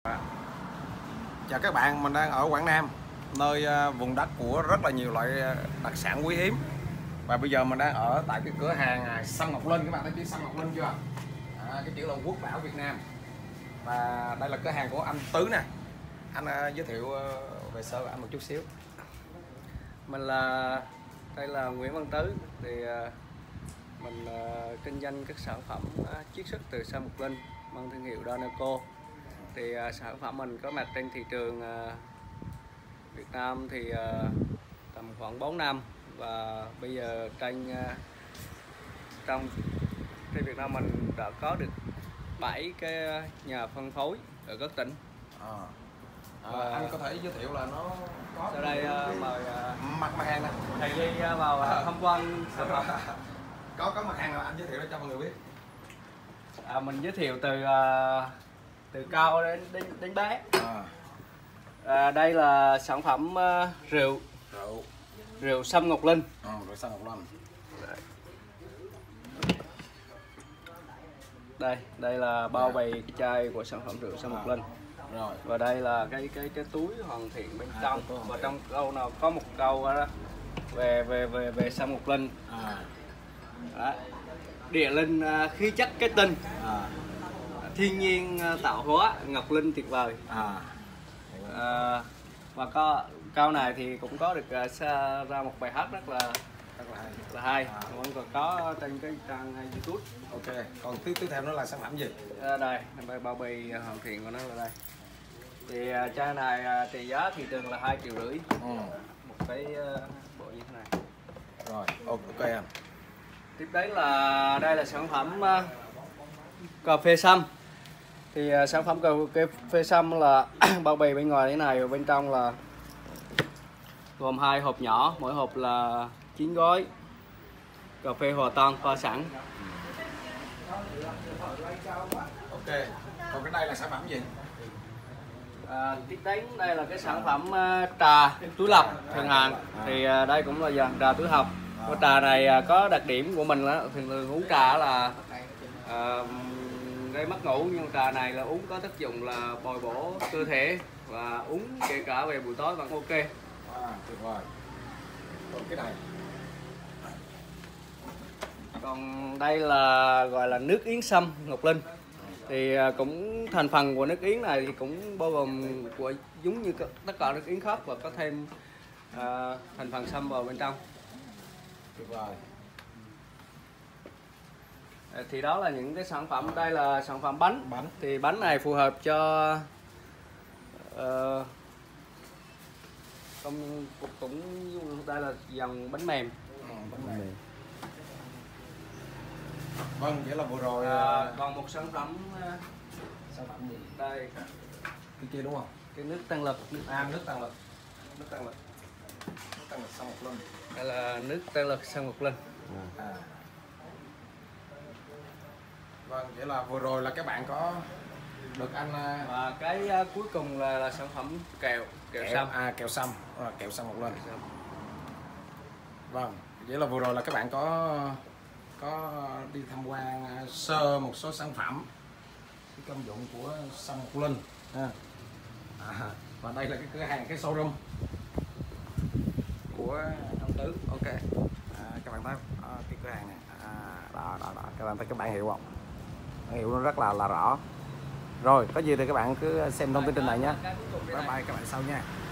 Chào các bạn, mình đang ở Quảng Nam, nơi vùng đất của rất là nhiều loại đặc sản quý hiếm. Và bây giờ mình đang ở tại cái cửa hàng Sâm Ngọc Linh. Các bạn thấy chữ Sâm Ngọc Linh chưa? Cái chữ là Quốc bảo Việt Nam. Và đây là cửa hàng của anh Tứ nè. Anh giới thiệu về sơ anh một chút xíu. Đây là Nguyễn Văn Tứ. Thì mình kinh doanh các sản phẩm chiết xuất từ Sâm Ngọc Linh mang thương hiệu Doneco. Thì sản phẩm mình có mặt trên thị trường Việt Nam thì tầm khoảng 4 năm, và bây giờ trên Việt Nam mình đã có được 7 cái nhà phân phối ở các tỉnh. Anh có thể giới thiệu là nó có sau đây mời mặt hàng này thầy đi vào tham quan sản phẩm. có mặt hàng nào anh giới thiệu để cho mọi người biết? Mình giới thiệu từ cao đến bé. Đây là sản phẩm rượu Sâm Ngọc Linh. Rượu Sâm Ngọc Linh. Đây là bao bì cái chai của sản phẩm rượu Sâm Ngọc Linh. Rồi. Và đây là cái túi hoàn thiện bên trong. Và trong câu nào có một câu đó về Sâm Ngọc Linh. Đó. Địa linh khí chất kết tinh. Thiên nhiên tạo hóa, Ngọc Linh tuyệt vời. Và câu này thì cũng có được ra một bài hát rất là hay. Vẫn còn có trên cái trang YouTube. Ok. Còn tiếp theo nó là sản phẩm gì? Đây, bao bì hoàn thiện của nó là đây. Thì chai này trị giá thị trường là 2,5 triệu. Một cái bộ như thế này. Rồi, ok anh. Tiếp đến là đây là sản phẩm cà phê sâm. Thì sản phẩm cà phê sâm là bao bì bên ngoài thế này, và bên trong là gồm 2 hộp nhỏ, mỗi hộp là 9 gói cà phê hòa tan pha sẵn. Ok. Còn cái đây là sản phẩm gì? Tiếp đến đây là cái sản phẩm trà túi lọc thường hạn. Thì đây cũng là dàn trà túi lọc. Cái trà này có đặc điểm của mình là thường uống trà là gây mất ngủ, nhưng trà này là uống có tác dụng là bồi bổ cơ thể, và uống kể cả về buổi tối vẫn ok. Tuyệt vời. Còn cái này. Còn đây là gọi là nước yến sâm Ngọc Linh. Thì cũng thành phần của nước yến này thì cũng bao gồm của giống như tất cả nước yến khác, và có thêm thành phần sâm vào bên trong. Tuyệt vời. Thì đó là những cái sản phẩm. Đây là sản phẩm bánh. Thì bánh này phù hợp cho cũng đây là dòng bánh mềm. Bánh mềm. Vâng, vậy là vừa rồi còn một sản phẩm gì? Đây, cái kia đúng không? cái nước tăng lực. Nước tăng lực. Nước tăng lực Sâm Ngọc Linh. Đây là nước tăng lực Sâm Ngọc Linh. Vâng, vậy là vừa rồi là các bạn có được anh. Và cái cuối cùng là sản phẩm kẹo sâm. Kẹo Sâm Ngọc Linh. Vâng, vậy là vừa rồi là các bạn có đi tham quan sơ một số sản phẩm, cái công dụng của Sâm Ngọc Linh. Và đây là cái cửa hàng, cái showroom của ông Tứ. Ok. Các bạn thấy cái cửa hàng này. Đó. Các bạn thấy cái bảng hiệu không? Bảng hiệu nó rất là rõ. Rồi, có gì thì các bạn cứ xem thông tin trên này nhé. Bye bye các bạn sau nha.